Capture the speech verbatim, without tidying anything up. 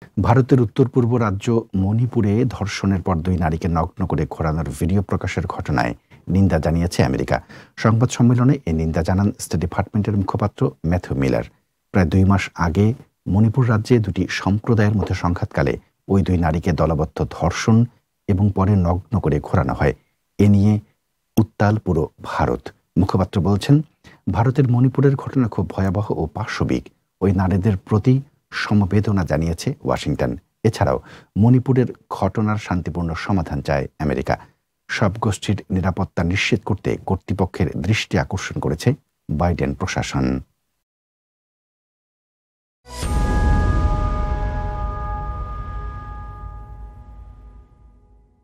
ভারতের উত্তর পূর্ব রাজ্য মণিপুরে ধর্ষণের পর দুই নারীকে নগ্ন করে ঘোরানোর ভিডিও প্রকাশের ঘটনায় নিন্দা জানিয়েছে আমেরিকা। সংবাদ সম্মেলনে এ নিন্দা জানান স্টেট ডিপার্টমেন্টের মুখপাত্র ম্যাথিউ মিলার। প্রায় দুই মাস আগে মণিপুর রাজ্যে দুটি সম্প্রদায়ের মধ্যে সংঘাতকালে ওই দুই নারীকে দলবদ্ধ ধর্ষণ এবং পরে নগ্ন করে ঘোরানো হয়। এ নিয়ে উত্তাল পুরো ভারত। মুখপাত্র বলছেন, ভারতের মণিপুরের ঘটনা খুব ভয়াবহ ও পাশবিক। ওই নারীদের প্রতি সমবেদনা জানিয়েছে ওয়াশিংটন। এছাড়াও মণিপুরের ঘটনার শান্তিপূর্ণ সমাধান চায় আমেরিকা। সব গোষ্ঠীর নিরাপত্তা নিশ্চিত করতে কর্তৃপক্ষের দৃষ্টি আকর্ষণ করেছে বাইডেন প্রশাসন।